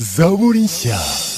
zaburi nshya.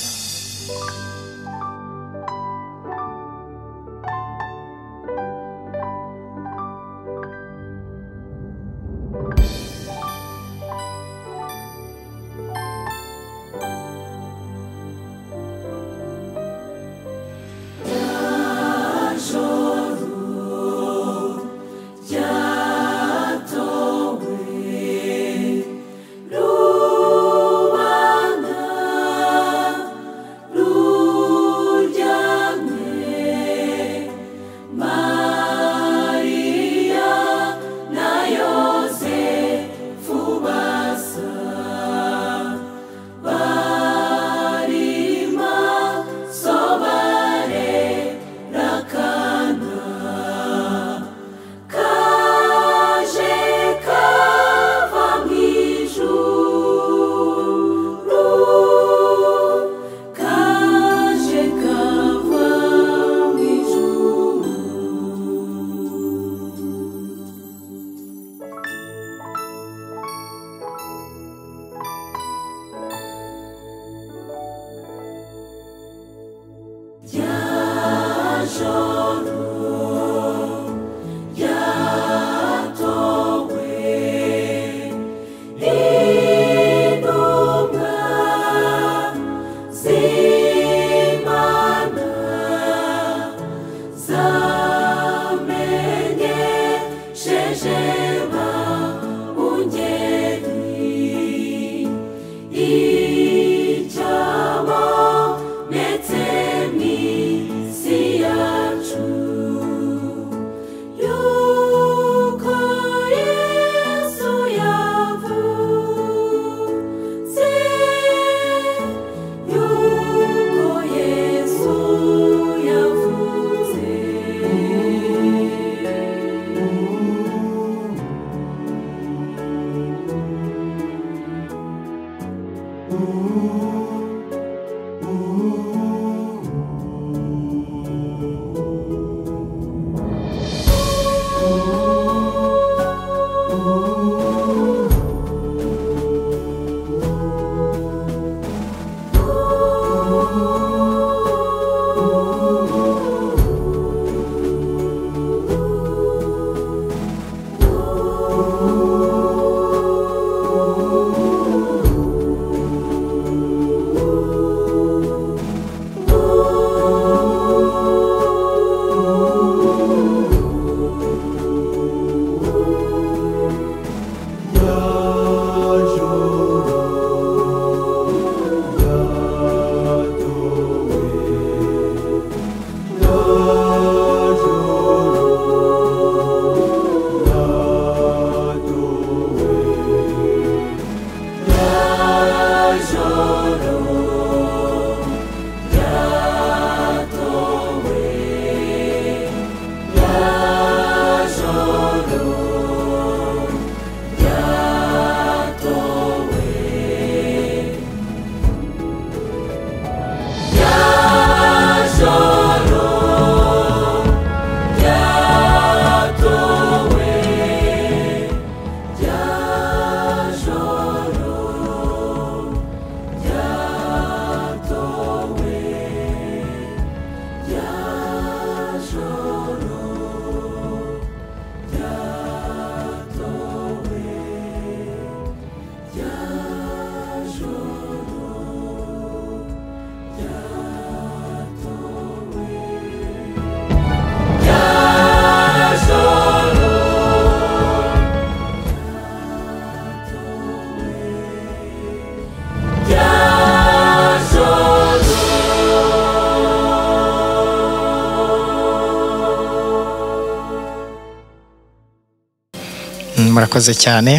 Murakoze cyane.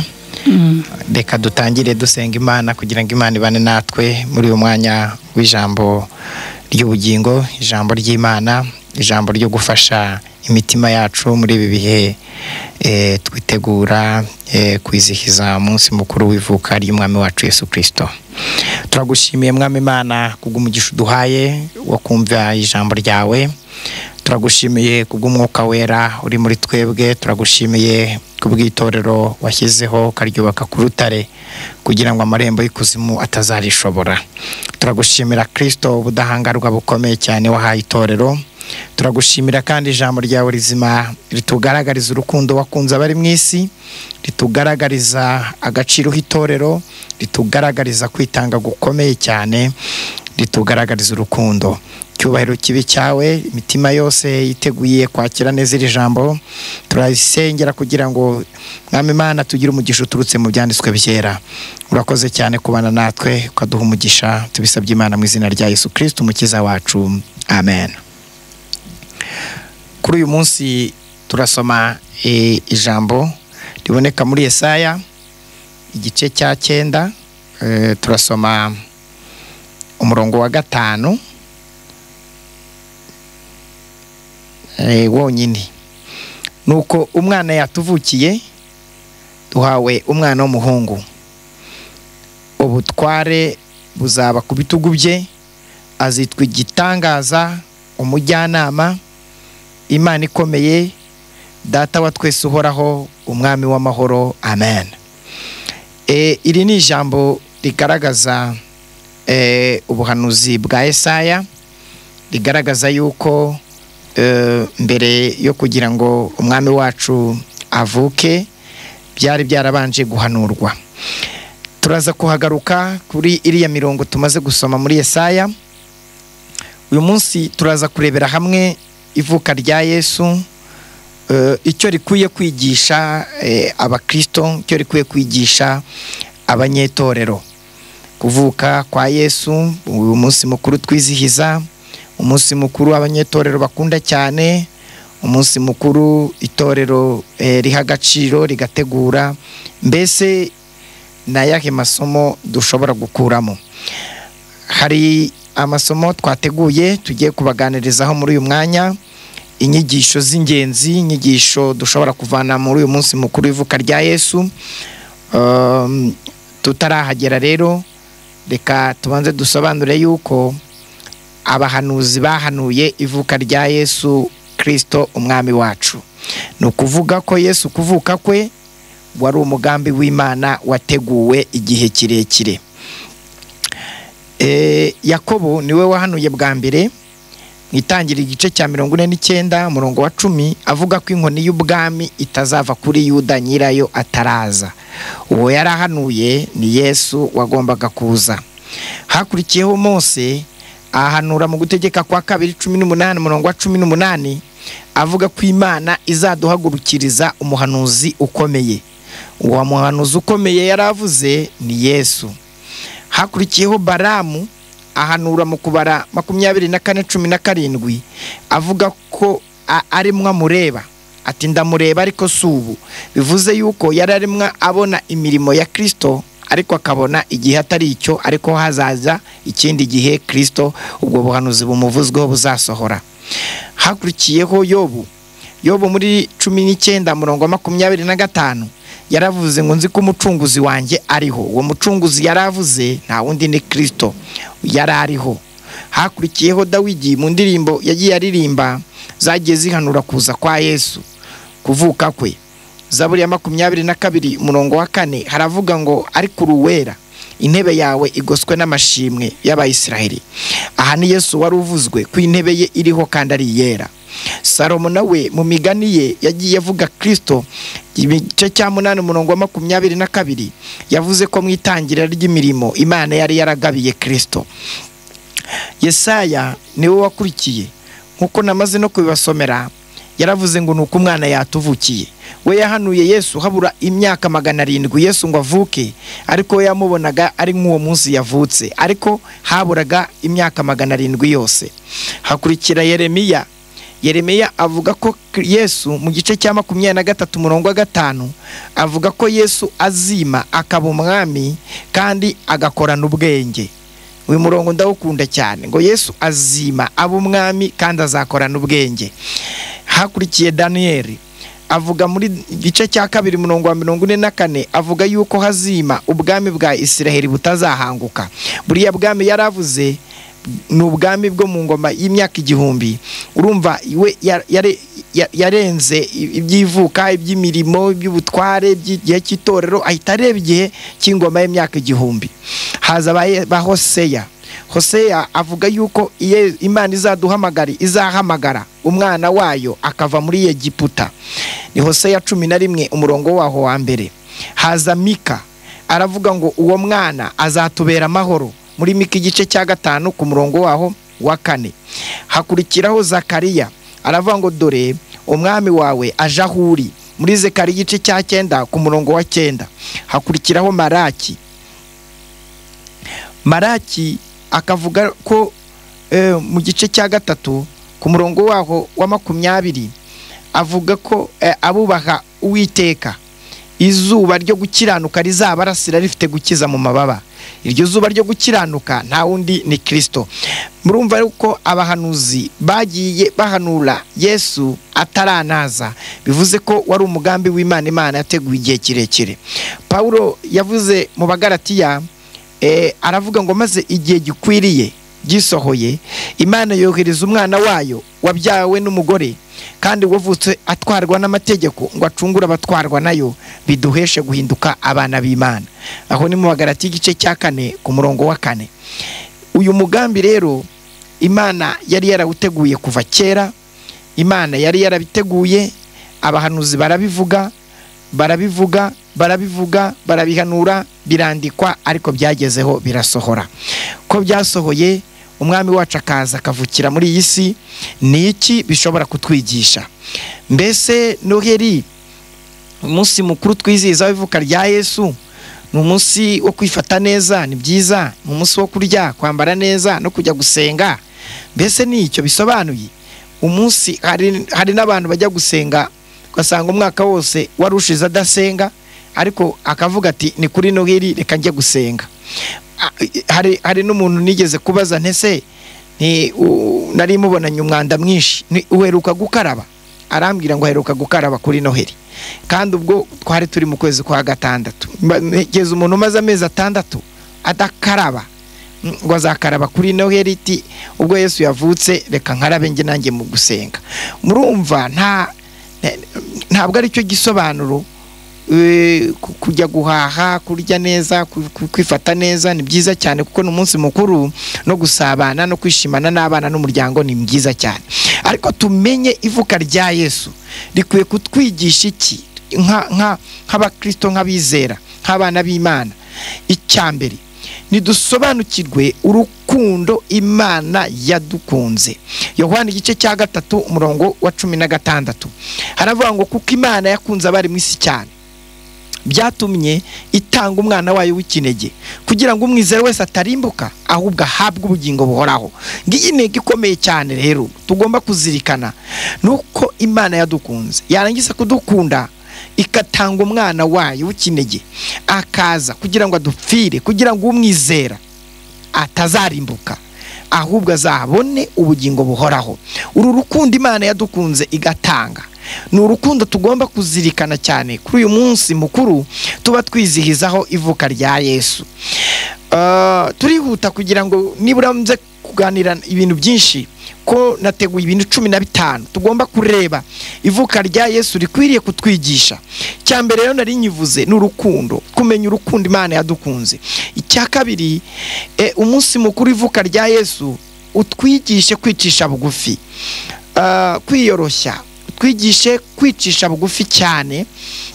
Reka dutangire dusenga Imana kugira ngo Imana ibane natwe muri uyu mwanya w'ijambo ry'ubugingo, ijambo ry'Imana, ijambo ryo gufasha imitima yacu muri ibi bihe twitegura kwizihiza umunsi mukuru w'ivuka ry'umwami wacu Yesu Kristo. Turagushimiye mwami Imana kubw'umugisha duhaye wo kumva ijambo ryawe. turagushimiye kubw'umwuka wera uri muri twebwe, turagushimiye kubw'itorero washyizeho karyubaka ku rutare kugira ngo amarembo y'ikuzimu atazarishobora. Turagushimira Kristo ubudahangarwa bukomeye cyane wahaye itorero. Turagushimira kandi ijambo ryawe rizima ritugaragariza urukundo wakunze abari mu isi, ritugaragariza agaciro k'itorero, ritugaragariza kwitanga gukomeye cyane, ritugaragariza urukundo. Cyubahiro kibi cyawe, imitima yose yiteguye kwakira neza iri jambo turayisengera kugira ngo Mwami Imana tugire umugisha uturutse mu byanditswe byera. Urakoze cyane kubana natwe, ukaduha umugisha, tubisabye Imana mu izina rya Yesu Kristo umukiza wacu, amen. Kuri uyu munsi turasoma ijambo riboneka muri Yesaya igice cya 9, turasoma umurongo wa 5 wonyine. Nuko umwana yatuvukiye, duhawe umwana w'umuhungu, ubutware buzaba ku bitugu bye, azitwa igitangaza, umujyanama, Imana ikomeye, data wa twese uhoraho, umwami w'amahoro, amen. Iri ni ijambo rigaragaza ubuhanuzi bwa Yesaya, rigaragaza yuko mbere yo kugira ngo umwami wacu avuke byari byarabanje guhanurwa. Turaza kuhagaruka kuri iriya mirongo tumaze gusoma muri Yesaya. Uyu munsi turaza kurebera hamwe ivuka rya Yesu, icyo rikwiye kwigisha abakristo, icyo rikwiye kwigisha abanyetorero. Kuvuka kwa Yesu, uyu munsi mukuru twizihiza, umunsi mukuru abanyetorero bakunda cyane, umunsi mukuru itorero riha agaciro rigategura. Mbese nayahe masomo dushobora gukuramo? Hari amasomo twateguye tugiye kubaganirizaho muri uyu mwanya, inyigisho z'ingenzi, inyigisho dushobora kuvana muri uyu munsi mukuru w'ivuka rya Yesu. Tutarahagera rero, reka tubanze dusobanure yuko abahanuzi bahanuye ivuka rya Yesu Kristo umwami wacu. Ni ukuvuga ko Yesu kuvuka kwe wari umugambi w'Imana wateguwe igihe kirekire. Yakobo niwe wahanuye bwa mbere mwitangira igice cya 49 umurongo wa 10, avuga ko inkoni y'ubwami itazava kuri Yuda nyirayo ataraza. Uwo yarahanuye ni Yesu wagombaga kuza. Hakurikiyeho Mose ahanura mu gutegeka kwa 2:18 umurongo wa 18, avuga ko Imana izaduhagurukiriza umuhanuzi ukomeye. Uwo muhanuzi ukomeye yaravuze ni Yesu. Hakurikiyeho Balamu ahanura mu kubara 24:17, avuga ko arimwa mureba, ati ndamureba ariko subu. Bivuze yuko yararimwa abona imirimo ya Kristo, ariko akabona igihe atari icyo, ariko hazaza ikindi gihe Kristo ubwo buhanuzi bumuvuzweho buzasohora. Hakurikiyeho Yobu muri 19 umurongo wa 25, yaravuze ngo nzi ko umucunguzi wanjye ariho. Uwo mucunguzi yaravuze nta wundi ni Kristo yarariho. Hakurikiyeho Dawidi mu ndirimbo yagiye aririmba zagiye zihanura kuza kwa Yesu, kuvuka kwe. Zaburi ya 22 umurongo wa 4 haravuga ngo ariko uruwera, intebe yawe igoswe n'amashimwe y'Abayisiraheli. Aha ni Yesu wari uvuzwe ku intebe ye iriho kandi ari yera. Salomo nawe mu migani ye yagiye avuga Kristo, igice cya 8 umurongo wa 22 yavuze ko mwitangira ry'imirimo Imana yari yaragabiye Kristo. Yesaya niwe wakurikiye, nkuko namaze no kubibasomera, yaravuze ngo nuko umwana yatuvukiye. We yahanuye Yesu habura imyaka 700 Yesu ngo avuke, ariko yamubonaga ari nk'uwo munsi yavutse, ariko haburaga imyaka 700 yose. Hakurikira Yeremiya avuga ko Yesu mu gice cya 23 umurongo wa 5 avuga ko Yesu azima akaba umwami kandi agakorana ubwenge. Uyu murongo ndawukunda cyane, ngo Yesu azima aba umwami kandi azakorana ubwenge. Hakurikiye Daniel avuga muri gice cya 2 umurongo wa 44 avuga yuko hazima ubwami bwa Isiraheli butazahanguka. Buriya bwami yaravuze ni ubwami bwo mu ngoma y'imyaka 1000. urumva we yarenze ibyivuka, iby'imirimo, iby'ubutware, iby'igihe cy'itorero, ahita areba igihe cy'ingoma y'imyaka 1000. haza ba Hoseya avuga yuko Imana izahamagara umwana wayo akava muri Egiputa. ni Hoseya 11 umurongo waho wa mbere. haza Mika aravuga ngo uwo mwana azatubera amahoro, muri Mika igice cya 5 ku murongo waho wa 4. hakurikiraho Zakariya aravuga ngo dore umwami wawe aje aho uri, muri Zekariya igice cya 9 ku murongo wa 9. hakurikiraho Maraki akavuga ko mu gice cya 3 ku murongo waho wa 20 avuga ko abubaha Uwiteka izuba ryo gukiranuka rizabarasira rifite gukiza mu mababa. iryo zuba ryo gukiranuka nta wundi ni Kristo. murumva yuko abahanuzi bagiye bahanura Yesu ataranaza, bivuze ko wari umugambi w'Imana. Imana yateguye igihe kirekire. Paulo yavuze mu Bagalatiya aravuga ngo maze igihe gikwiriye gisohoye, Imana yohereza umwana wayo wabyawe n'umugore kandi wavutse atwarwa n'amategeko ngo acungure abatwarwa nayo, biduheshe guhinduka abana b'Imana. aho ni mu Bagalatiya igice cya 4 ku murongo wa 4. uyu mugambi rero Imana yari yarawuteguye kuva kera. Imana yari yarabiteguye, abahanuzi barabihanura, birandikwa, ariko byagezeho birasohora. ko byasohoye umwami wacu akaza akavukira muri iyi si, ni iki bishobora kutwigisha? Mbese Noheli, umunsi mukuru twizihiza w'ivuka rya Yesu, ni umunsi wo kwifata neza, ni byiza, ni umunsi wo kurya, kwambara neza no kujya gusenga. Mbese ni icyo bisobanuye? umunsi hari n'abantu bajya gusenga ugasanga umwaka wose warushize adasenga, ariko akavuga ati ni kuri Noheli reka njye gusenga. hari n'umuntu nigeze kubaza, ntese nari mubonanye umwanda mwinshi, uheruka gukaraba? arambwira ngo aheruka gukaraba kuri Noheli, kandi ubwo twari turi mu kwezi kwa 6. Ngeze umuntu umaze amezi 6 adakaraba, ngo azakaraba kuri Noheli iti ubwo Yesu yavutse reka nkarabe njye nanjye mu gusenga. murumva ntabwo ari cyo gisobanuro. kujya guhaha, kurya neza, kwifata neza ni byiza cyane, kuko ni umunsi mukuru, no gusabana no kwishimana n'abana n'umuryango ni byiza cyane. ariko tumenye ivuka rya Yesu rikwiye kutwigisha iki nk'abakristo, nk'abizera, nk'abana b'Imana. icyambere nidusobanukirwe urukundo Imana yadukunze. Yohana igice cya 3 umurongo wa 16 haravuga ngo kuko Imana yakunze abari mu isi cyane, byatumye itanga umwana wayo w'ikinege, kugira ngo umwizera wese atarimbuka, ahubwo ahabwe ubugingo buhoraho. ngiyi ntego ikomeye cyane rero tugomba kuzirikana, nuko Imana yadukunze, yarangiza kudukunda ikatanga umwana wayo w'ikinege akaza kugira ngo adupfire, kugira ngo umwizera atazarimbuka, ahubwo azabone ubugingo buhoraho. uru rukundo Imana yadukunze igatanga ni urukundo tugomba kuzirikana cyane kuri uyu munsi mukuru tuba twizihizaho ivuka rya Yesu. Turihuta kugira ngo nibura mze kuganira ibintu byinshi, ko nateguye ibintu 15 tugomba kureba ivuka rya Yesu rikwiriye kutwigisha. Cyambere rero nari nyivuze n'urukundo, kumenya urukundo Imana yadukunze. Icya kabiri, umunsi mukuru ivuka rya Yesu utwigishe kwicisha bugufi, kwiyoroshya, twigishe kwicisha bugufi cyane,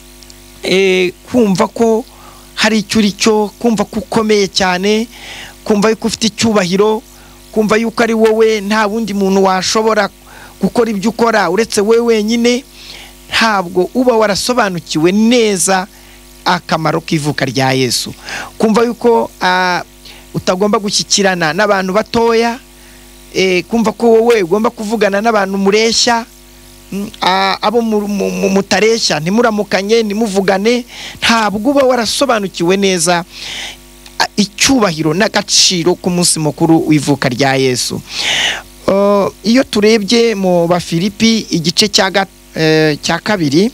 kumva ko hari icyo uri cyo, kumva ko ukomeye cyane, kumva yuko ufite icyubahiro, kumva yuko ari wowe, nta wundi muntu washobora gukora ibyo ukora uretse wowe wenyine. Ntabwo uba warasobanukiwe neza akamaro k'ivuka rya Yesu. Kumva yuko utagomba gushyikirana n'abantu batoya, kumva ko wowe ugomba kuvugana n'abantu mureshya, abo mutareshya ntimuramukanye, ntimuvugane. Ntabwo uba warasobanukiwe neza icyubahiro n'agaciro k'umunsi mukuru w'ivuka rya Yesu. Iyo turebye mu Bafilipi igice cya 2,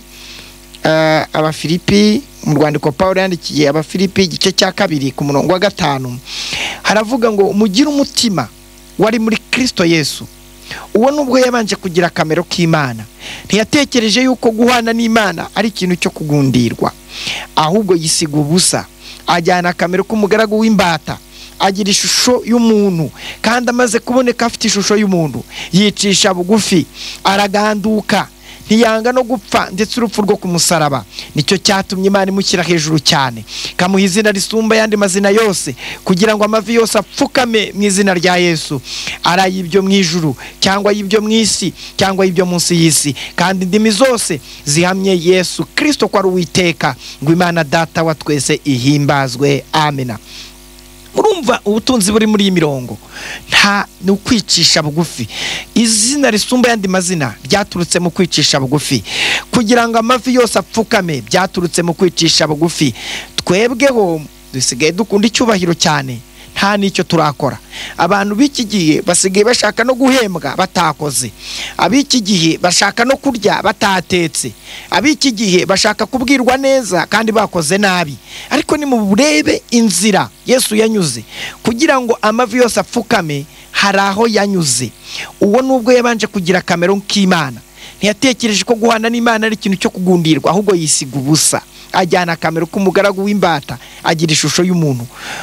Abafilipi mu rwandiko Paulo yandikiye Abafilipi igice cya 2 ku murongo wa 5 haravuga ngo mugire umutima wari muri Kristo Yesu. Uwo nubwo yabanje kugira akamero k'Imana, ntiyatekereje yuko guhana n'Imana ari ikintu cyo kugundirwa, ahubwo yisiga ubusa, ajyana akamero k'umugaragu w'imbata, agira ishusho y'umuntu, kandi amaze kuboneka afite ishusho y'umuntu, yicisha bugufi, araganduka, ntiyanga no gupfa, ndetse urupfu rwo ku musaraba. Nicyo cyatumye Imana imushyira hejuru cyane, kamuha izina risumba ayandi mazina yose, kugira ngo amavi yose apfukame mu izina rya Yesu, ari ay'ibyo mu ijuru cyangwa ay'ibyo mu isi cyangwa ay'ibyo munsi y'isi, kandi indimi zose zihamye Yesu Kristo ko ari Uwiteka, ngo Imana Data wa twese ihimbazwe. Amina. Urumva ubutunzi buri muri iyi mirongo nta ni ukwicisha bugufi. Izina risumba ayandi mazina ryaturutse mu kwicisha bugufi, kugira ngo amavi yose apfukame byaturutse mu kwicisha bugufi. Twebweho dusigaye dukunda icyubahiro cyane, nta n'icyo turakora. Abantu b'iki gihe basigaye bashaka no guhembwa batakoze, ab'iki gihe bashaka no kurya batatetse, ab'iki gihe bashaka kubwirwa neza kandi bakoze nabi. Ariko ni mu burebe inzira Yesu yanyuze kugira ngo amavi yose apfukame, hari aho yanyuze. Uwo nubwo yabanje kugira akamero k'Imana, ntiyatekereje ko guhana n'Imana ari ikintu cyo kugundirwa, ahubwo yisiga ubusa, ajyana akamero k'umugaragu w'imbata, agira ishusho y'umuntu,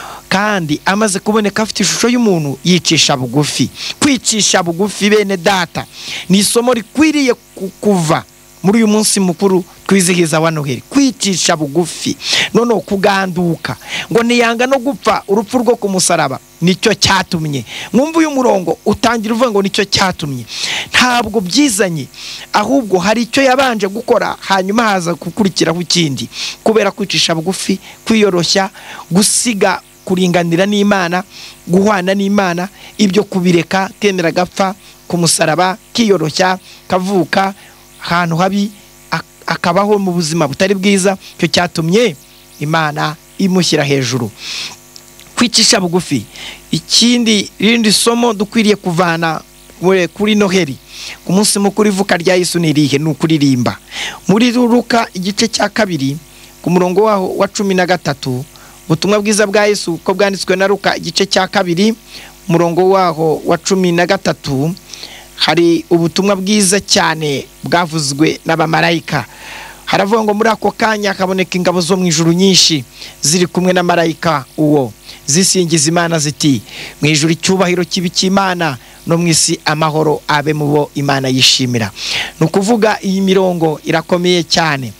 kandi amaze kuboneka afite ishusho y'umuntu, yicisha bugufi. Kwicisha bugufi, bene data, ni isomo rikwiriye kuva muri uyu munsi mukuru twizihiza wa Noheli. Kwicisha bugufi, noneho kuganduka, ngo ntiyanga no gupfa, urupfu rwo ku musaraba nicyo cyatumye. Mwumva uyu murongo utangira uvuga ngo nicyo cyatumye. Ntabwo byizanye, ahubwo hari icyo yabanje gukora, hanyuma haza gukurikiraho ikindi. Kubera kwicisha bugufi, kwiyoroshya, gusiga kuringanira n'Imana, guhwana n'Imana, ibyo kubireka, kemera gapfa ku musaraba, kiyoroshya, kavuka ahantu habi, akabaho mu buzima butari bwiza, cyo cyatumye Imana imushyira hejuru. Kwicisha bugufi. Ikindi rindi somo dukwiriye kuvana kuri Noheli, ku munsi mukuru ivuka rya Yesu, ni irihe? Ni ukuririmba. Muri Luka igice cya 2 ku murongo waho wa 13, ubutumwa bwiza bwa Yesu ko bwanditswe na Luka igice cya 2 umurongo waho wa 13, hari ubutumwa bwiza cyane bwavuzwe n'abamarayika. Haravuga ngo muri ako kanya hakaboneka ingabo zo mu ijuru nyinshi ziri kumwe na marayika uwo, zisingiza Imana ziti, mu ijuru icyubahiro kibi cy'Imana, no mu isi amahoro abe mu bo Imana yishimira. Ni ukuvuga iyi mirongo irakomeye cyane.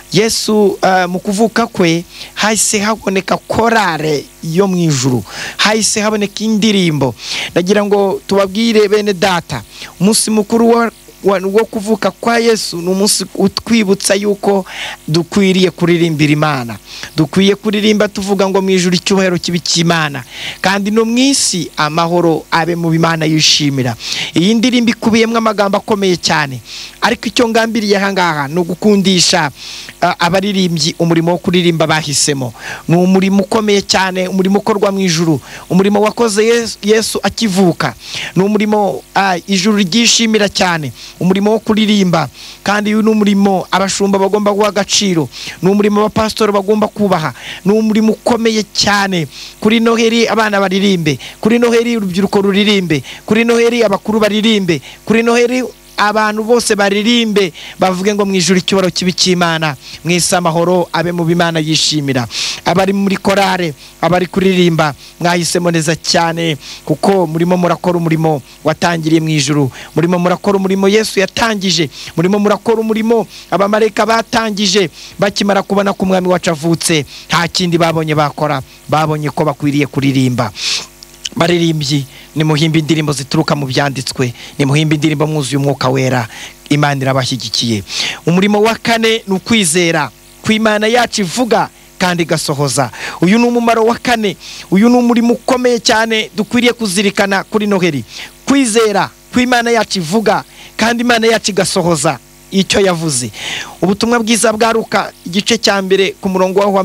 Yesu mu kuvuka kwe hahise haboneka korale yo mu ijuru, hahise haboneka indirimbo. Ndagira ngo tubabwire bene data, umunsi mukuru wo kuvuka kwa Yesu ni umunsi utwibutsa yuko dukwiriye kuririmbira Imana, dukwiye kuririmba tuvuga ngo mu ijuru icyubahiro kibi cy'Imana, kandi no mu isi amahoro abe mu Imana yishimira. Iyi ndirimbo ikubiyemo amagambo akomeye cyane, ariko icyo ngambiriye aha ngaha ni ugukundisha abaririmbyi umurimo wo kuririmba bahisemo. Ni umurimo ukomeye cyane, umurimo ukorwa mu ijuru, umurimo wakoze Yesu akivuka. Ni umurimo ijuru ryishimira cyane, umurimo wo kuririmba, kandi uyu ni umurimo abashumba bagomba guha agaciro, ni umurimo abapastori bagomba kubaha, ni umurimo ukomeye cyane. Kuri Noheli abana baririmbe, kuri Noheli urubyiruko ruririmbe, kuri Noheli abakuru baririmbe, kuri Noheli abantu bose baririmbe, bavuge ngo mu ijuru icyubahiro kibi cy'Imana, mu isi amahoro abe mu Imana yishimira. Abari muri korale, abari kuririmba, mwahisemo neza cyane, kuko murimo murakora umurimo watangiriye mu ijuru, murimo murakora umurimo Yesu yatangije, murimo murakora umurimo abamarayika batangije bakimara kubona ko umwami wacu avutse. Nta kindi babonye bakora, babonye ko bakwiriye kuririmba. Baririmbyi, ni muhimba indirimbo zituruka mu byanditswe, ni muhimba indirimbo mwuzuye umwuka wera, Imana irabashyigikiye. Umurimo wa 4 ni ukwizera kw'Imana yacu ivuga kandi gasohoza. Uyu ni umumaro wa 4, uyu ni umurimo ukomeye cyane dukwiriye kuzirikana kuri Noheli. Kwizera kw'Imana yacu ivuga kandi Imana yacu igasohoza icyo yavuze. Ubutumwa bwiza bwa Luka igice cya 1 ku murongo wa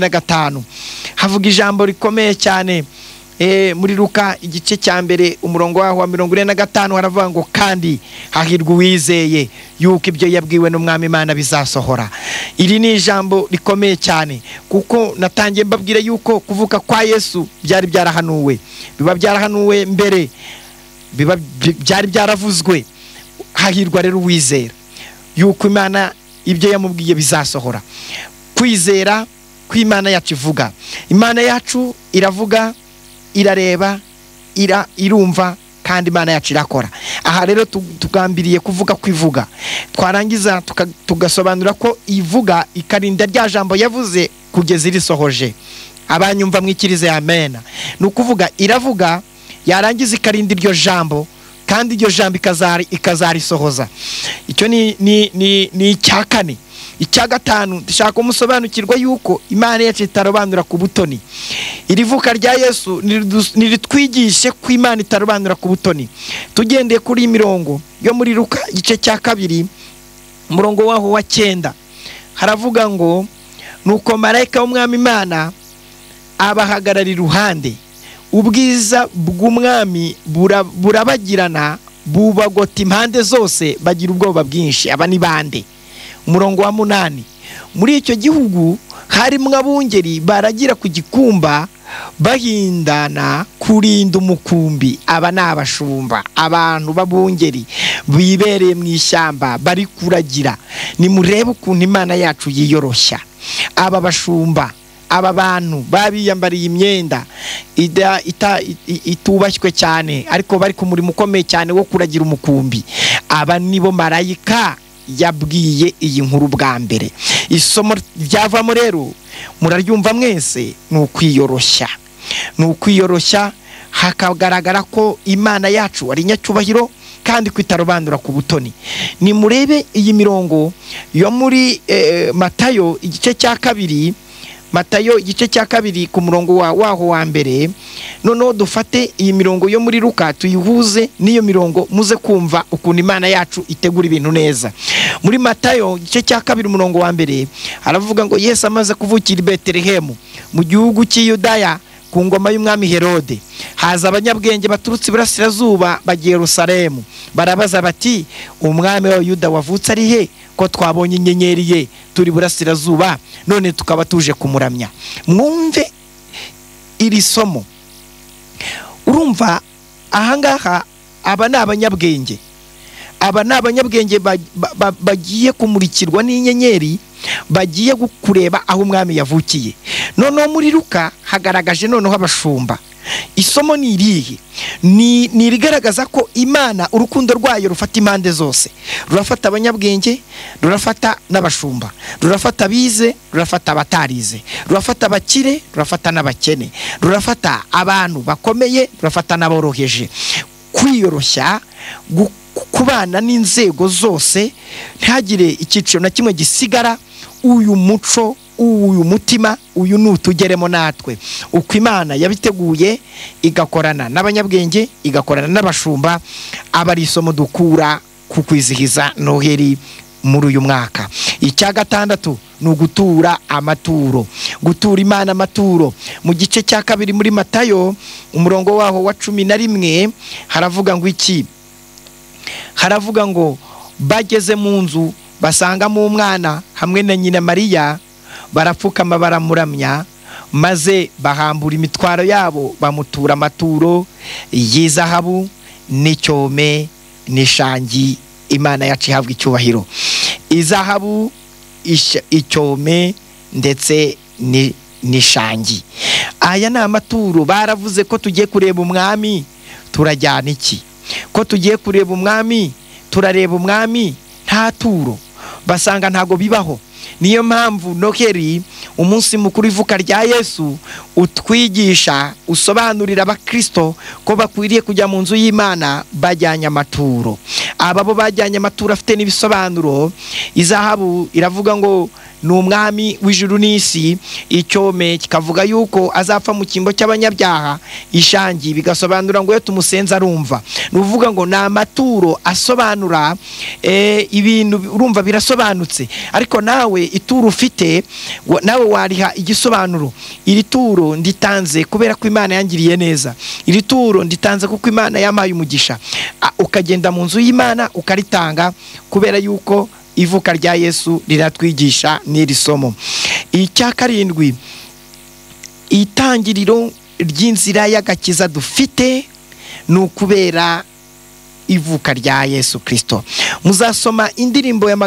45 havuga ijambo rikomeye cyane. Muri Luka igice cya 1 umurongo wa 45 haravuga ngo, kandi hahirwa uwizeye yuko ibyo yabwiwe n'umwami Imana bizasohora. Iri ni ijambo rikomeye cyane, kuko natangiye mbabwira yuko kuvuka kwa Yesu byari byarahanuwe, biba byarahanuwe mbere. byari byaravuzwe. Hahirwa rero uwizera yuko Imana ibyo yamubwiye bizasohora. Kwizera kw'Imana yacu ivuga. Imana yacu iravuga, irareba, irumva, kandi Imana yacu irakora. Aha rero tugambiriye kuvuga kwivuga, twarangiza tugasobanura ko ivuga ikarinda rya jambo yavuze kugeza irisohoje. Abanyumva mwikirize amen. Nukuvuga iravuga, yarangiza ikarinda iryo jambo, kandi iryo jambo ikazarisohoza. Icyo ni icya kane. Icya gatanu, dushaka umusobanukirwa yuko Imana yacu itarobanura ku butoni. Irivuka rya Yesu niritwigishe ko Imana itarobanura ku butoni. Tugendeye kuri imirongo yo muri Luka igice cya 2 umurongo waho wa 9, haravuga ngo nuko marayika w'umwami Imana abahagarara iruhande, ubwiza bw'umwami burabagirana, bubagota impande zose, bagira ubwoba bwinshi. Aba ni bande? Umurongo wa 8, muri icyo gihugu harimo abungeri baragira ku gikumba bahindana kurinda umukumbi. Aba ni abashumba, abantu b'abungeri bibereye mu ishyamba bari kuragira. Nimurebe ukuntu Imana yacu yiyoroshya. Aba bashumba, aba bantu babiyambariye imyenda itubashywe cyane, ariko bari ku murimo ukomeye cyane wo kuragira umukumbi. Aba nibo marayika yabwiye iyi nkuru bwa mbere. Isomo ryavamo rero muraryumva mwese, ni ukwiyoroshya. Ni ukwiyoroshya, hakagaragara ko Imana yacu ari nyacyubahiro kandi kwitarobanura ku butoni. Nimurebe iyi mirongo yo muri Matayo igice cya 2, Matayo igice cya 2 ku murongo waho wa mbere. Noneho dufate iyi mirongo yo muri Luka tuyihuze n'iyo mirongo, muze kumva ukuntu Imana yacu itegura ibintu neza. Muri Matayo igice cya 2 umurongo wa mbere haravuga ngo Yesu amaze kuvukira i Betelehemu mu gihugu cy'Iyudaya ku ngoma y'umwami Herode, haza abanyabwenge baturutse iburasirazuba bagiye Yerusalemu, barabaza bati umwami wa Yuda wavutse ari he, ko twabonye inyenyeri ye turi burasirazuba, none tukaba tuje kumuramya. Mwumve iri somo. Urumva ahangaha aba ni abanyabwenge. Aba ni abanyabwenge bagiye kumurikirwa n'inyenyeri, bagiye kureba aho umwami yavukiye. Noneho muri Luka hagaragaje noneho abashumba. Isomo ni irihe? Ni rigaragaza ko Imana urukundo rwayo rufata impande zose. Rurafata abanyabwenge, rurafata n'abashumba, rurafata abize, rurafata abatarize, rurafata abakire, rurafata n'abakene, rurafata abantu bakomeye, rurafata n'aboroheje. Kwiyoroshya, kubana n'inzego zose, ntihagire icyiciro na kimwe gisigara. Uyu muco, uyu mutima, uyu nutugeremo natwe. Uko Imana yabiteguye, igakorana n'abanyabwenge, igakorana n'abashumba, aba ari isomo dukura ku kwizihiza Noheli muri uyu mwaka. Icya gatandatu ni ugutura amaturo, gutura Imana amaturo. Mu gice cya 2 muri Matayo umurongo waho wa 11 haravuga ngo iki? Haravuga ngo bageze mu nzu basangamo umwana hamwe na nyina Mariya, barapfukama baramuramya, maze bahambura imitwaro yabo bamutura amaturo y'izahabu n'icyome n'ishangi. Imana yacu ihabwa icyubahiro. Izahabu, icyome ndetse n'ishangi. Aya ni amaturo. Baravuze ko tugiye kureba umwami, turajyana iki? Ko tugiye kureba umwami, turareba umwami, nta turo. Basanga ntago bibaho. Niyo mpamvu Noheli, umunsi mukuru w'ivuka rya Yesu, utwigisha, usobanurira abakristo ko bakwiriye kujya mu nzu y'Imana bajyanye amaturo. Aba bo bajyanye amaturo afite n'ibisobanuro. Izahabu iravuga ngo ni umwami w'ijuru n'isi, icyome kikavuga yuko azapfa mu kimbo cy'abanyabyaha, ishangi bigasobanura ngo iyo tumusenza arumva. Nuvuga ngo ni amaturo asobanura ibintu, urumva birasobanutse. Ariko nawe ituro ufite, nawe wariha igisobanuro. Iri turo nditanze kubera ko Imana yangiriye neza. Iri turo nditanze kuko Imana yampaye umugisha. Ukagenda mu nzu y'Imana ukaritanga, kubera yuko ivuka rya Yesu riratwigisha n'iri somo. Icya 7, itangiriro ry'inzira y'agakiza dufite ni ukubera ivuka rya Yesu Kristo. Muzasoma indirimbo ya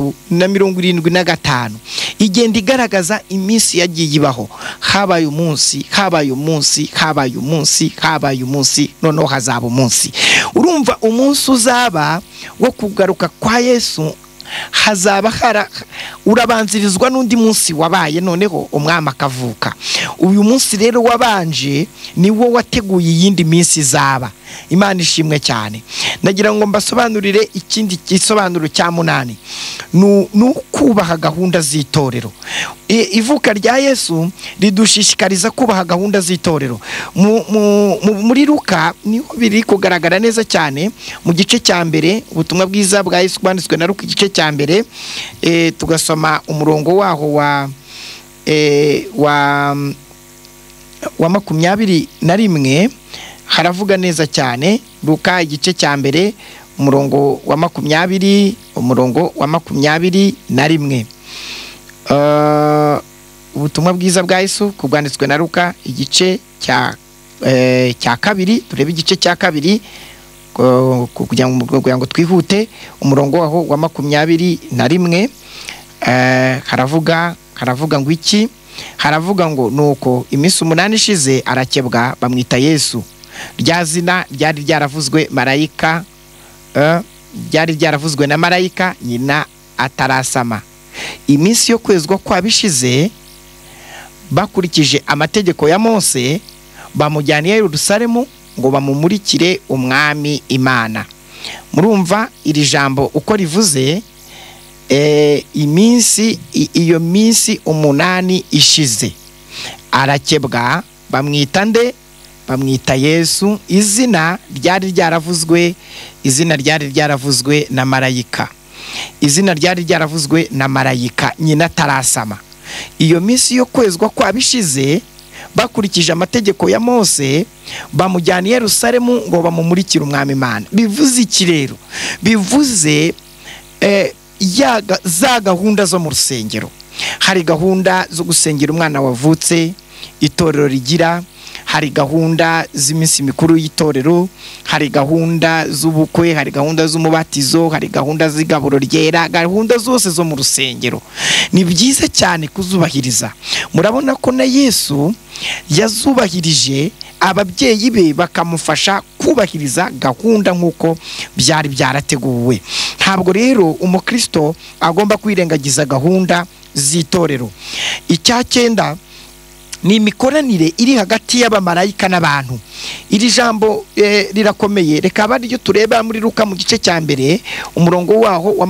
375 igenda igaragaza iminsi yagiye ibaho, habaye umunsi, habaye umunsi, habaye umunsi, habaye umunsi, noneho hazaba umunsi. Urumva umunsi uzaba wo kugaruka kwa Yesu hazaba urabanzirizwa n'undi munsi wabaye, noneho umwami akavuka. Uyu munsi rero wabanje niwo wateguye iyindi minsi izaba. Imana ishimwe cyane. Nagira ngo mbasobanurire ikindi gisobanuro cya 8 nukubaha gahunda z'itorero. Ivuka rya Yesu ridushishikariza kubaha gahunda z'itorero. Muri Luka niho biri kugaragara neza cyane mu gice cya mbere, ubutumwa bwiza bwa Yesu bwanditswe na Luka igice cya mbere, tugasoma umurongo waho wa 21. Haravuga neza cyane. Luka igice cya mbere umurongo wa 20, umurongo wa 21. Ubutumwa bwiza bwa Yesu kubwanditswe na Luka igice cya kabiri. Turebe igice cya kabiri kugira ngo twihute. Umurongo waho wa 21 haravuga ngo iki? Haravuga ngo nuko iminsi 8 ishize arakebwa, bamwita Yesu. Rya zina ryari ryaravuzwe marayika, ryari ryaravuzwe na marayika nyina atarasama. Iminsi yo kwezwa kwabishize, bakurikije amategeko ya Mose, bamujyaniye i Yerusalemu ngo bamumurikire umwami Imana. Murumva iri jambo uko rivuze, iyo minsi 8 ishize arakebwa, bamwita nde? Bamwita Yesu. Izina ryari ryaravuzwe na marayika. Izina ryari ryaravuzwe na marayika nyina atarasama. Iyo minsi yo kwezwa kwabishize, bakurikije amategeko ya Mose, bamujyana i Yerusalemu ngo bamumurikire umwami Imana. Bivuze iki rero? Bivuze za gahunda zo mu rusengero. Hari gahunda zo gusengera umwana wavutse itorero rigira, hari gahunda z'iminsi mikuru y'itorero, hari gahunda z'ubukwe, hari gahunda z'umubatizo, hari gahunda z'igaburo ryera, gahunda zose zo mu rusengero. Ni byiza cyane kuzubahiriza. Murabona ko na Yesu yazubahirije, ababyeyi be bakamufasha kubahiriza gahunda nk'uko byari byarateguwe. Ntabwo rero umukristo agomba kwirengagiza gahunda z'itorero. Icya 9 ni imikoranire iri hagati y'abamarayika n'abantu. Iri jambo rirakomeye. Reka abaryo tureba muri Luka mu gice cya mbere umurongo waho wa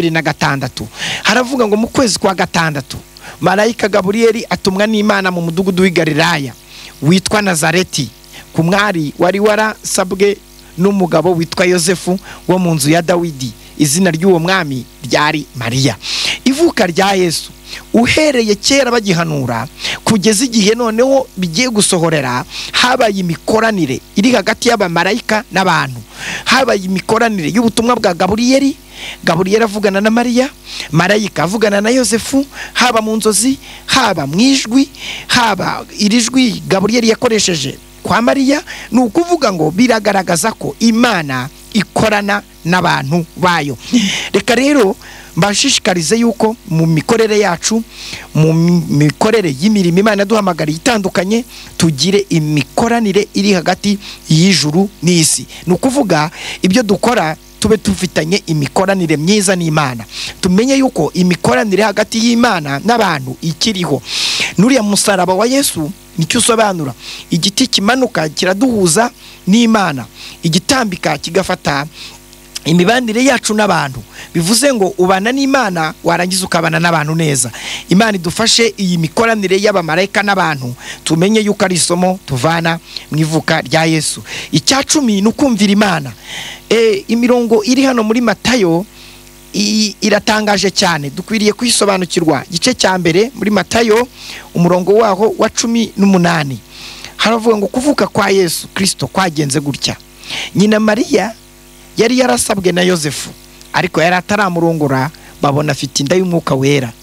26. Haravuga ngo mu kwezi kwa 6 marayika Gaburiyeli atumwa n'Imana mu mudugudu w'i Galilaya witwa Nazareti, ku mwari wari warasabwe n'umugabo witwa Yosefu wo mu nzu ya Dawidi. Izina ry'uwo mwami ryari Mariya. Ivuka rya Yesu uhereye kera bagihanura kugeza igihe noneho bigiye gusohorera, habaye imikoranire iri hagati y'abamarayika n'abantu. Habaye imikoranire y'ubutumwa bwa Gaburiyeli avugana na Mariya, marayika avugana na Yosefu, haba mu nzozi, haba mu ijwi, haba iri jwi Gaburiyeli yakoresheje kwa Mariya. Ni ukuvuga ngo biragaragaza ko Imana ikorana n'abantu bayo. Reka rero mbashishikarize yuko mu mikorere yacu, mu mikorere y'imirimo Imana duhamagariye itandukanye, tugire imikoranire iri hagati y'ijuru n'isi. Ni ukuvuga ibyo dukora tube tufitanye imikoranire myiza n'Imana. Tumenye yuko imikoranire hagati y'Imana n'abantu ikiriho. Nuriya musaraba wa Yesu nicyo usobanura. Igiti kimanuka kiraduhuza n'Imana, igitambika kigafata imibanire yacu n'abantu. Bivuze ngo ubana n'Imana warangiza ukabana n'abantu neza. Imana idufashe iyi mikoranire y'abamarayika n'abantu, tumenye yuko ari isomo tuvana mu ivuka rya Yesu. Icya 10 ni ukumvira Imana. Imirongo iri hano muri Matayo iratangaje cyane, dukwiriye kwisobanukirwa. Gice cya mbere muri Matayo umurongo waho wa 18 haravuga ngo kuvuka kwa Yesu Kristo kwagenze gutya: nyina Mariya yari yarasabwe na Yosefu, ariko yari ataramurongora, babona afite inda y'umwuka wera.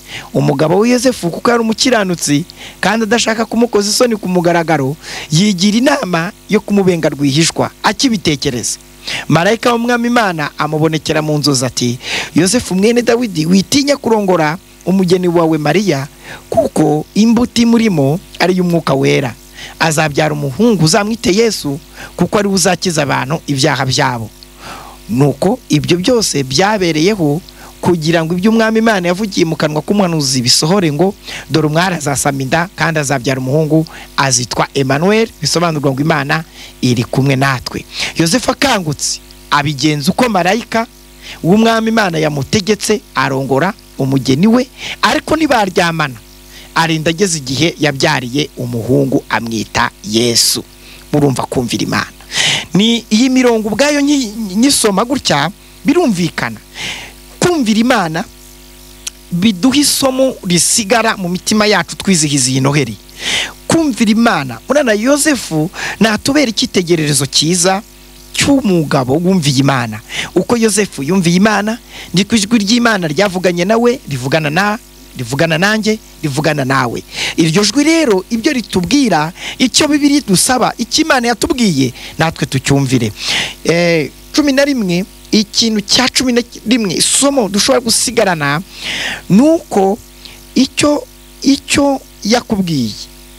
umugabo wa Yosefu kuko yari umukiranutsi kandi adashaka kumukoza isoni ku mugaragaro, yigira inama yo kumubenga rwihishwa. Akibitekereza, marayika w'umwami Imana amubonekera mu nzozi ati, Yosefu mwene Dawidi, witinya kurongora umugeni wawe Mariya, kuko imbuto imurimo ari y'Umwuka Wera. Azabyara umuhungu, uzamwite Yesu, kuko ari we uzakiza abantu ibyaha byabo. Nuko ibyo byose byabereyeho kugira ngo ibyo umwami Imana yavugiye mu kanwa k'umuhanuzi bisohore, ngo dore umwari azasama inda kandi azabyara umuhungu, azitwa Emmanuel, bisobanurwa ngo Imana iri kumwe natwe. Yosefu akangutse abigenza uko marayika w'umwami Imana yamutegetse, arongora umugeni we, ariko ntibaryamana, arinda ageze igihe yabyariye umuhungu, amwita Yesu. Murumva kumvira Imana. Ni iyi mirongo ubwayo nyisoma gutya birumvikana. Kumvira Imana biduha isomo risigara mu mitima yacu twizihiza iyi Noheri. Kumvira Imana, murana Yosefu natubera icyitegererezo cyiza cy'umugabo wumviye Imana. Uko Yosefu yumviye Imana, ndiko ijwi ry'Imana ryavuganye nawe, rivugana nanjye, rivugana nawe. Iryo jwi rero ibyo ritubwira, icyo Bibiliya dusaba, icyo Imana yatubwiye, natwe tucyumvire. 11 ikintu cya 11 isomo dushobora gusigarana, nuko icyo yakubwiye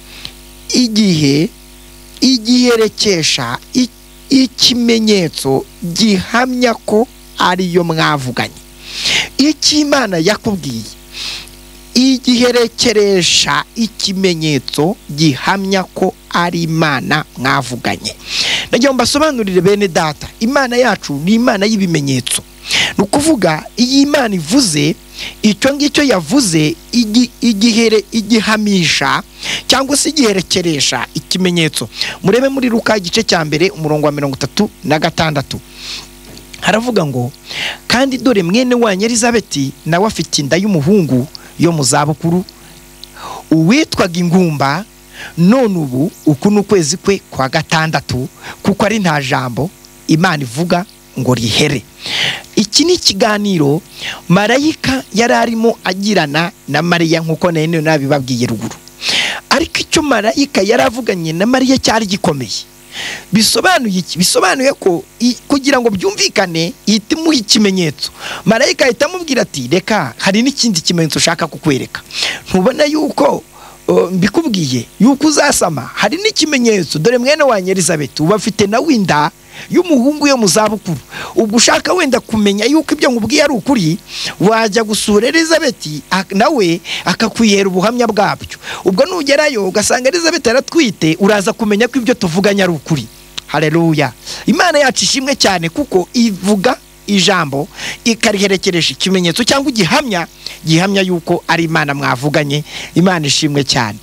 igiherekesha ikimenyetso gihamya ko ariyo mwavuganye. Icyo Imana yakubwiye igiherekeresha ikimenyetso gihamya ko ari Imana mwavuganye. Nagiye mbasobanurire bene data, Imana yacu ni Imana y'ibimenyetso. Nukuvuga iyi Imana ivuze, icyo ngicyo yavuze igihamisha cyangwa se igiherekeresha ikimenyetso. Murebe muri Luka igice cya mbere umurongo wa 36, haravuga ngo, kandi dore mwene wanyu Elizabeti nawe afite inda y'umuhungu yo mu zabukuru, uwitwaga ingumba, none ubu uku n'ukwezi kwe kwa 6, kuko ari nta jambo Imana ivuga ngo rihere. Iki ni ikiganiro marayika yari arimo agirana na Mariya, nkuko nene nabibabwiye ruguru. Ariko icyo marayika yari avuganye na Mariya cyari gikomeye. Bisobanuye iki? Bisobanuye ko kugira ngo byumvikane itimuha ikimenyetso. Marayika ahita amubwira ati, reka hari n'ikindi kimenyetso ushaka kukwereka. Ntubona yuko mbikubwiye yuko uzasama? Hari n'ikimenyetso, dore mwene wa Elizabeti uba afite na winda y'umuhungu yo mu zabukuru. Ubwo ushaka wenda kumenya yuko ibyo nkubwiye ari ukuri, wajya gusura Elizabeti nawe akakwihera ubuhamya bwabyo. Ubwo nugerayo ugasanga Elizabeti aratwite, uraza kumenya ko ibyo tuvuganye ari ukuri. Haleluya. Imana yacu ishimwe cyane, kuko ivuga ijambo ikariherekeresha ikimenyetso cyangwa gihamya yuko ari Imana mwavuganye. Imana ishimwe cyane.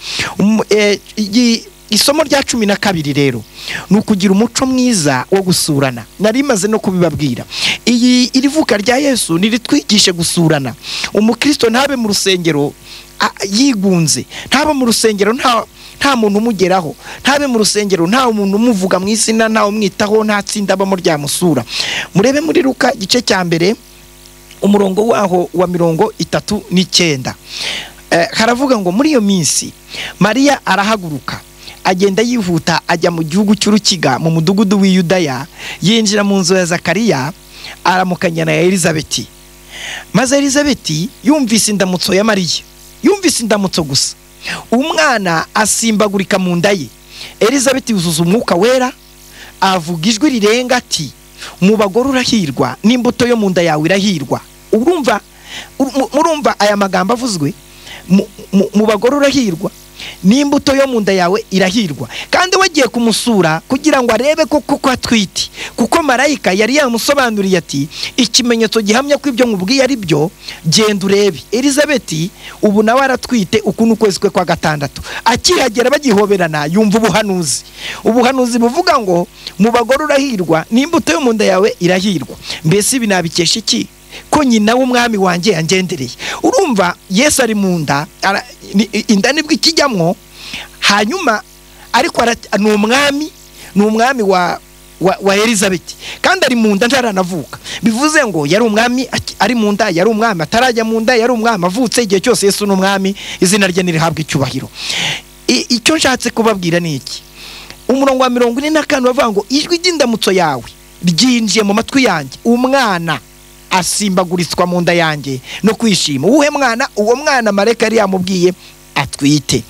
Isomo rya 12 rero ni ukugira umuco mwiza wo gusurana. Nari maze no kubibabwira, irivuka rya Yesu niritwigishe gusurana. Umukristo ntabe mu rusengero yigunze, ntabe mu rusengero nta muntu umugeraho, ntabe mu rusengero nta umuntu umuvuga mu izina, nta umwitaho, nta tsinda abamo ryamusura. Murebe muri Luka igice cya mbere umurongo waho wa 39, haravuga ngo, muri iyo minsi Mariya arahaguruka agenda yihuta ajya mu gihugu cy'urukiga mu mudugudu w'i Yudaya, yinjira mu nzu ya Zakariya, aramukanya na Elizabeti. Maze Elizabeti yumvise indamutso ya Mariya, yumvise indamutso gusa, umwana asimbagurika mu nda ye. Elizabeti yuzuza Umwuka Wera, avuga ijwi rirenga ati, mu bagore urahirwa, n'imbuto yo mu nda yawe irahirwa. Murumva aya magambo avuzwe, mu bagore urahirwa, n'imbuto yo mu nda yawe irahirwa. Kandi wagiye kumusura kugira ngo arebe koko atwite, kuko marayika yari yamusobanuriye ati, ikimenyetso gihamya ko ibyo nkubwiye ari byo, genda urebe. Elizabeti ubu nawe aratwite, uku n'ukwezi kwe kwa 6. Akihagera bagihoberana, yumva ubuhanuzi buvuga ngo, mu bagore urahirwa, n'imbuto yo mu nda yawe irahirwa. Mbese ibi nabikesha iki? Ko nyina w'umwami wanjye yangendereye. Urumva Yesu ari mu nda, inda nibwo ikijyamwo, hanyuma ariko ni umwami wa Elizabeth, kandi ari mu nda ntaranavuka. Bivuze ngo yari umwami ari mu nda, yari umwami atarajya mu nda, yari umwami avutse. Igihe cyose Yesu ni umwami, izina rye nirihabwa icyubahiro. Icyo nshatse kubabwira ni iki: umurongo wa 44 bavuga ngo ijwi ry'indamutso yawe ryinjiye mu matwi yanjye, umwana asimbagurizwa mu nda yanjye no kwishima. Uwuhe mwana? Uwo mwana marayika yari yamubwiye atwite.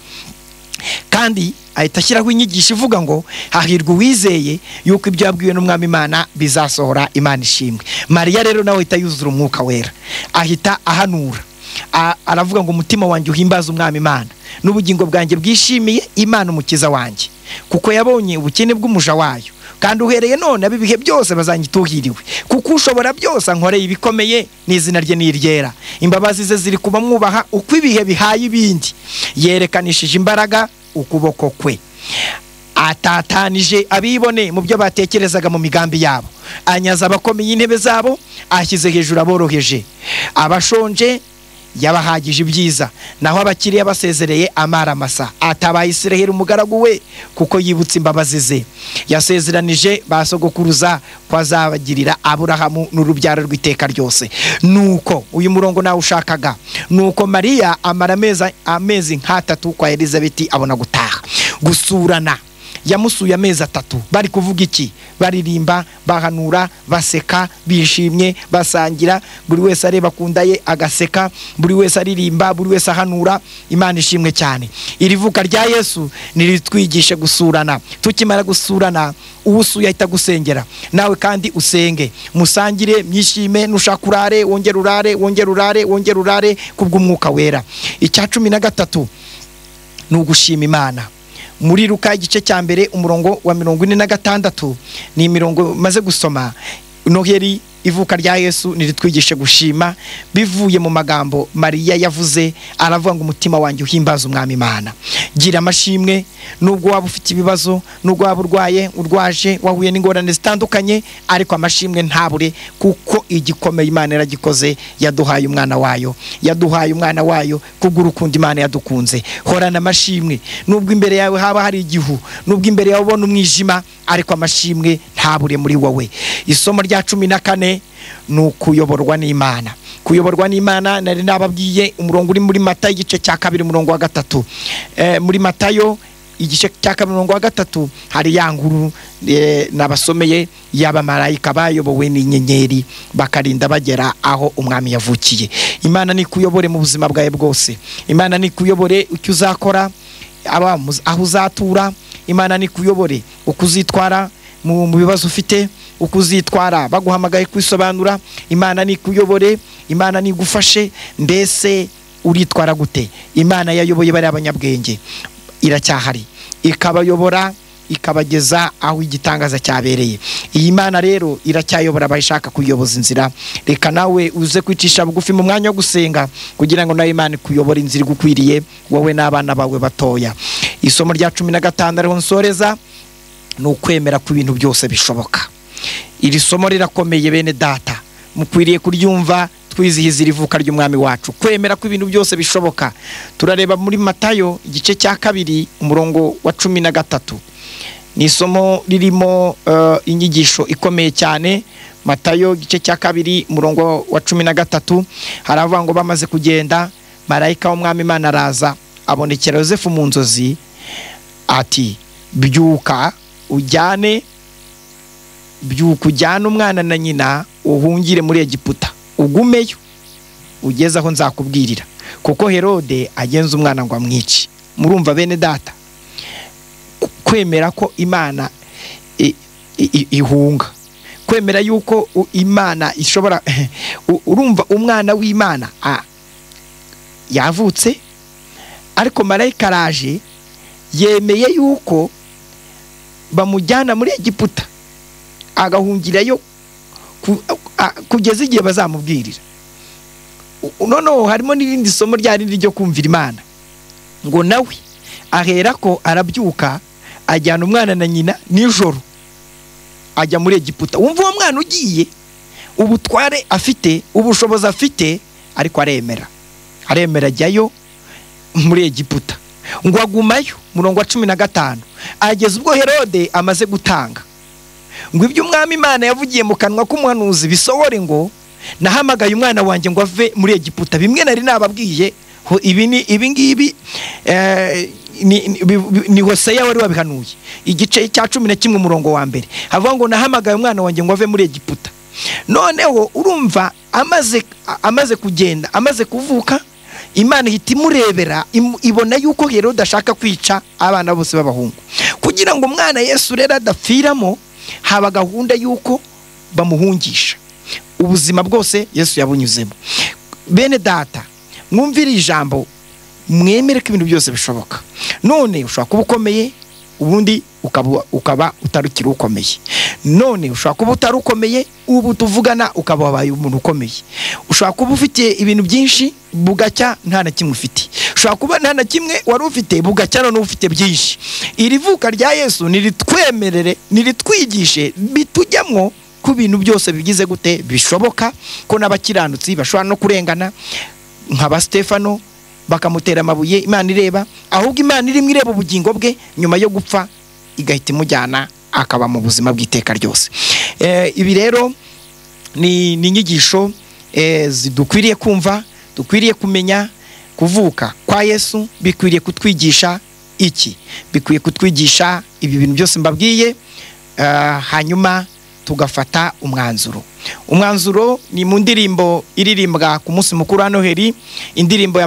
Kandi ahita ashyiraho inyigisho ivuga ngo hahirwa uwizeye yuko ibyo yabwiwe n'umwami Imana bizasohora. Imana ishimwe. Mariya rero nawe ahita yuzura umwuka wera, ahita ahanura, aravuga ngo umutima wanjye uhimbaza umwami Imana, n'ubugingo bwanjye bwishimiye Imana umukiza wanjye, kuko yabonye ubukene bw'umuja wayo. Kandi uhereye none abibihe byose bazanyituhiriwe, kuko ushobora byose ankoreye ibikomeye, n'izina rye niryera. Imbabazi ze ziri kuba mwubaha uko ibihe bihaye ibindi. Yerekanishije imbaraga ukuboko kwe, atatanije abibone mu byo batekerezaga mu migambi yabo. Anyaza abakomeye intebe zabo, ashyize hejuru aboroheje. Abashonje yabahagije ibyiza, naho abakiriya basezereye amara masa. Atabaye Isiraheli umugaragu we, kuko yibutse imbabazi ze. Yasezeranije basogokuruza ko azabagirira Aburahamu n'urubyaro rw'iteka ryose. Nuko uyu murongo nawe ushakaga, nuko Mariya amara amezi nk'atatu kwa Elizabeth, abona gutaha gusurana. Yamusuye amezi 3. Bari kuvuga iki? Baririmba, bahanura, baseka, bishimye, basangira. Buri wese areba kunda ye agaseka, buri wese aririmba, buri wese ahanura. Imana ishimwe cyane. Iri vuka rya Yesu niritwigishe gusurana. Tukimara gusurana, uwusuye ahita gusengera. Nawe kandi usenge, musangire, mwishime. Nushaka urare, wongera urare, wongera urare, wongera urare kubw'umwuka wera. Icya 13 ni ugushima Imana. Muri Luka igice cya mbere umurongo wa 46 ni imirongo maze gusoma. Noheri, ivuka rya Yesu niritwigishe gushima bivuye mu magambo Mariya yavuze. Aravuga ngo umutima wanjye uhimbaza umwami Imana. Gira amashimwe nubwo waba ufite ibibazo, nubwo waba urwaye, urwaje, wahuye n'ingorane zitandukanye, ariko amashimwe ntabure, kuko igikomeye Imana yaragikoze. Yaduhaye umwana wayo, yaduhaye umwana wayo kubw'urukundo Imana yadukunze. Horana amashimwe nubwo imbere yawe haba hari igihu, nubwo imbere yawe ubona umwijima, ariko amashimwe ntabure muri wowe. Isomo rya 14 ni ukuyoborwa n'Imana. Kuyoborwa n'Imana nari nababwiye umurongo uri muri Matayo igice cya 2 umurongo wa 3. Muri Matayo igice cya 2 umurongo wa 3 hari ya nkuru nabasomeye y'abamarayika bayobowe n'inyenyeri bakarinda bagera aho umwami yavukiye. Imana ni kuyobore mu buzima bwawe bwose. Imana ni kuyobore icyo uzakora, aho uzatura. Imana ni kuyobore uko uzitwara mu bibazo ufite, uko uzitwara baguhamagaye kwisobanura. Imana ni kuyobore, Imana ni gufashe. Mbese uritwara gute? Imana yayoboye bari abanyabwenge, iracyahari, ikabayobora, ikabageza aho igitangaza cyabereye. Iyi Mana rero iracyayobora abayishaka kuyoboza inzira. Reka nawe uze kwicisha bugufi mu mwanya wo gusenga, kugira ngo nawe Imana kuyobora inzira gukwiriye wowe n'abana bawe batoya. Isomo rya 15 ariho nsoreza, ni ukwemera ko ibintu byose bishoboka. Iri somo rirakomeye bene data, mukwiriye kuryumva. Twizihiza irivuka ry'umwami wacu, kwemera ko ibintu byose bishoboka. Turareba muri Matayo igice cya 2 umurongo wa 13. Ni isomo ririmo inyigisho ikomeye cyane. Matayo igice cya 2 umurongo wa 13 haravuga ngo bamaze kugenda, marayika w'umwami Imana araza abonekera Yosefu mu nzozi, ati byuka ujyane umwana na nyina uhungire muri Egiputa, ugumeyo ugeze aho nzakubwirira, kuko Herode agenza umwana ngo amwice. Murumva bene data, kwemera ko Imana ihunga, kwemera yuko Imana ishobora urumva umwana w'Imana yavutse, ariko marayika araje yemeye yuko bamujyana muri Egiputa agahungirayo kugeza igihe bazamubwirira. Noneho harimo n'irindi somo ryari ryo kumvira Imana, ngo nawe ahera ko arabyuka ajyana umwana na nyina nijoro ajya muri Egiputa. Wumva uwo mwana ugiye, ubutware afite, ubushobozi afite, ariko aremera ajyayo muri Egiputa, ngo agumayo. Murongo wa 15 ageze ubwo Herode amaze gutanga, ngo ibyo umwami Imana yavugiye mu kanwa k'umuhanuzi bisohore, ngo nahamagaye umwana wanjye ngo ave muri Egiputa. Bimwe nari nababwiye, ibi ngibi ni Hoseya wari wabihanuye, igice cya 11 umurongo wa mbere, havuga ngo nahamagaye umwana wanjye ngo ave muri Egiputa. Noneho urumva amaze kugenda, amaze kuvuka, Imana ihita imurebera, ibona yuko Herode ashaka kwica abana bose b'abahungu. Kugira ngo umwana Yesu rero adapfiramo, haba gahunda yuko bamuhungisha. Ubuzima bwose Yesu yabunyuzemo. Bene data, mwumvire ijambo, mwemere ko ibintu byose bishoboka. None ushobora kuba ukomeye, ubundi ukaba utarukiri ukomeye. None ushobora kuba utarukomeye, ubu tuvugana ukaba wabaye umuntu ukomeye. Ushobora kuba ufite ibintu byinshi, bugacya nta na kimwe ufite. Ushobora kuba nta na kimwe wari ufite, bugacya none ufite byinshi. Iri vuka rya Yesu niritwemerere, niritwigishe, bitujyamwo ku bintu byose bigize gute bishoboka, ko n'abakiranutsi bashobora no kurengana nk'aba Stefano bakamutera amabuye, Imana ireba, ahubwo Imana irimo ireba ubugingo bwe, nyuma yo gupfa igahita imujyana akaba mu buzima bw'iteka ryose. Ibi rero ni inyigisho zidukwiriye kumva, dukwiriye kumenya. Kuvuka kwa Yesu bikwiriye kutwigisha iki? Bikwiye kutwigisha ibi bintu byose mbabwiye, hanyuma tugafata umwanzuro. Umwanzuro ni mu ndirimbo iririmbwa ku munsi mukuru wa Noheli, indirimbo ya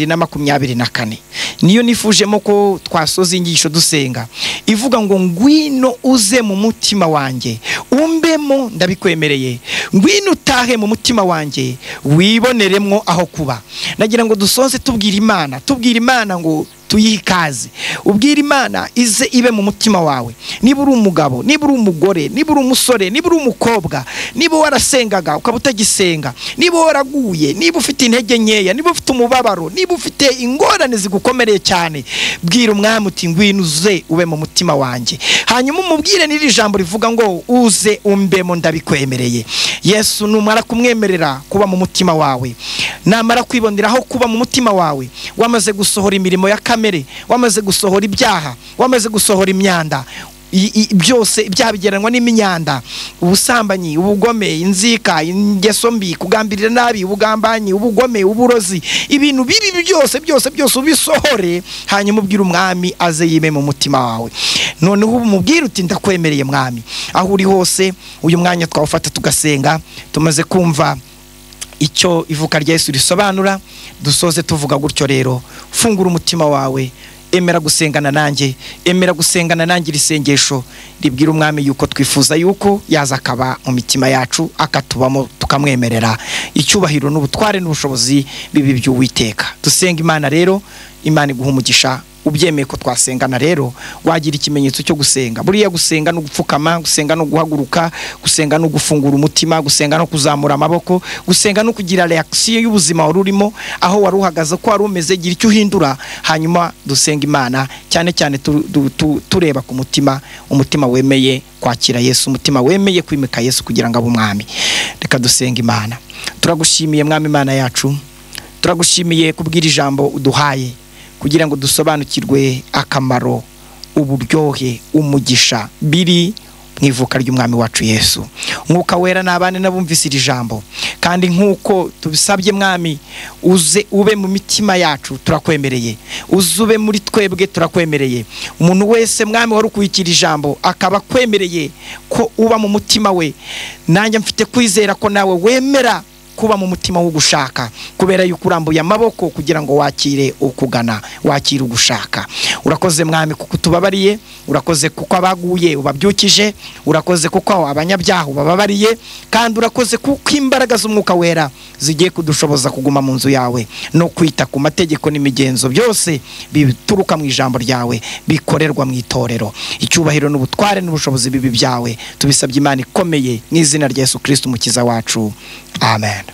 224. Niyo nifujemo ko twasoza inyigisho dusenga, ivuga ngo ngwino uze mu mutima wanjye, umbemo ndabikwemereye. Ngwino utahe mu mutima wanjye, wiboneremwo aho kuba. Nagira ngo dusoze tubwira Imana ngo tuyikaze. Ubwira Imana ize ibe mu mutima wawe. Niba uri umugabo, niba uri umugore, niba uri umusore, niba uri umukobwa, niba warasengaga ukaba utagisenga, niba waraguye, niba ufite intege nkeya, niba ufite umubabaro, niba ufite ingorane zigukomereye cyane, bwira umwami uti ngwino uze ube mu mutima wanjye. Hanyuma umubwire n'iri jambo rivuga ngo uze umbemo ndabikwemereye. Yesu numara kumwemerera kuba mu mutima wawe, namara kwiboneraho kuba mu mutima wawe, wamaze gusohora imirimo ya kamere, wamaze gusohora ibyaha, wamaze gusohora imyanda byose, byabigeranwa n'imyanda, ubusambanyi, ubugome, inzika, ingeso mbi, kugambirira nabi, ubugambanyi, ubugome, uburozi, ibintu bibi byose ubisohore. Hanyuma ubwira umwami aze yime mu mutima wawe. Noneho umubwire uti ndakwemereye mwami. Aho uri hose, uyu mwanya twawufata tugasenga. Tumaze kumva icyo ivuka rya Yesu risobanura, dusoze tuvuga gutyo rero. Fungura umutima wawe, emera gusengana nanjye, risengesho ribwira umwami yuko twifuza yuko yaza akaba mu mitima yacu, akatubamo, tukamwemerera. Icyubahiro n'ubutware n'ubushobozi bibi by'Uwiteka. Dusenga Imana rero, Imana iguha umugisha. Ubyemeye ko twasengana rero, wagira ikimenyetso cyo gusenga. Buriya gusenga no gupfukama, gusenga no guhaguruka, gusenga no gufungura umutima, gusenga no kuzamura amaboko, gusenga no kugira reaction y'ubuzima wari urimo, aho wari uhagaze ko wari umeze, gira icyo uhindura. Hanyuma dusenga Imana cyane tureba ku mutima, umutima wemeye kwakira Yesu, umutima wemeye kwimika Yesu kugira ngo abe umwami. Reka dusenga Imana. Turagushimiye mwami Imana yacu, turagushimiye kubwira ijambo uduhaye, kugira ngo dusobanukirwe akamaro, uburyohe, umugisha biri mu ivuka ry'umwami wacu Yesu. Mwuka wera n'abane nabumvise iri jambo, kandi nkuko tubisabye mwami, uze ube mu mitima yacu, turakwemereye. Uze ube muri twebwe, turakwemereye. Umuntu wese mwami wari ukwikira ijambo akaba kwemereye ko uba mu mutima we, nanjye mfite kwizera ko nawe wemera kuba mu mutima wo gushaka, kubera yuko urambuye amaboko kugira ngo wakire ukugana, wakire ugushaka. Urakoze mwami kuko tubabariye, urakoze kuko abaguye ubabyukije, urakoze kuko abanyabyaha ubababariye, kandi urakoze kuko imbaraga z'umwuka wera zigiye kudushoboza kuguma mu nzu yawe no kwita ku mategeko n'imigenzo byose bituruka mu ijambo ryawe, bikorerwa mu itorero. Icyubahiro n'ubutware n'ubushobozi bibi byawe tubisabye Imana ikomeye, mu izina rya Yesu Kristo umukiza wacu. Amen.